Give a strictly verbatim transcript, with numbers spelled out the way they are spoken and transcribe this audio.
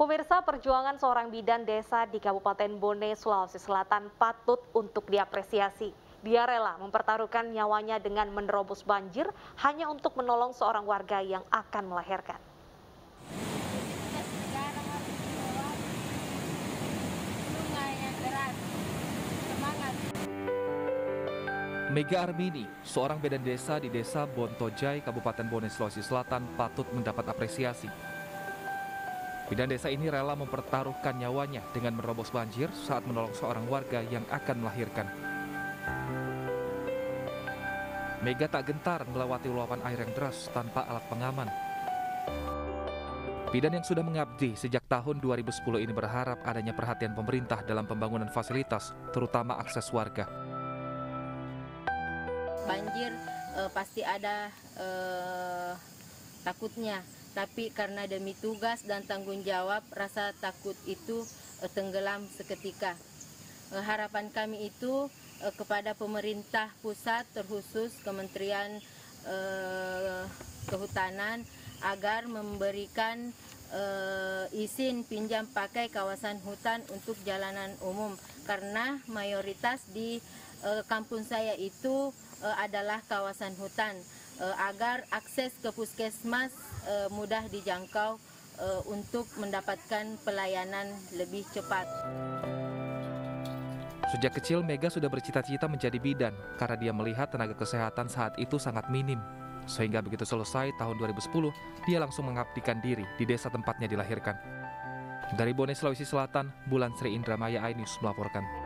Pemirsa, perjuangan seorang bidan desa di Kabupaten Bone, Sulawesi Selatan patut untuk diapresiasi. Dia rela mempertaruhkan nyawanya dengan menerobos banjir hanya untuk menolong seorang warga yang akan melahirkan. Mega Armini, seorang bidan desa di desa Bontojai, Kabupaten Bone, Sulawesi Selatan patut mendapat apresiasi. Bidan desa ini rela mempertaruhkan nyawanya dengan menerobos banjir saat menolong seorang warga yang akan melahirkan. Mega tak gentar melewati luapan air yang deras tanpa alat pengaman. Bidan yang sudah mengabdi sejak tahun dua ribu sepuluh ini berharap adanya perhatian pemerintah dalam pembangunan fasilitas, terutama akses warga. Banjir eh, pasti ada eh, takutnya, tapi karena demi tugas dan tanggung jawab, rasa takut itu eh, tenggelam seketika. Eh, harapan kami itu eh, kepada pemerintah pusat, terkhusus Kementerian eh, Kehutanan, agar memberikan eh, izin pinjam pakai kawasan hutan untuk jalanan umum, karena mayoritas di eh, kampung saya itu eh, adalah kawasan hutan, eh, agar akses ke puskesmas eh, mudah dijangkau eh, untuk mendapatkan pelayanan lebih cepat. Sejak kecil Mega sudah bercita-cita menjadi bidan karena dia melihat tenaga kesehatan saat itu sangat minim. Sehingga begitu selesai tahun dua ribu sepuluh, dia langsung mengabdikan diri di desa tempatnya dilahirkan. Dari Bone, Sulawesi Selatan, Bulan Sri Indramaya iNews melaporkan.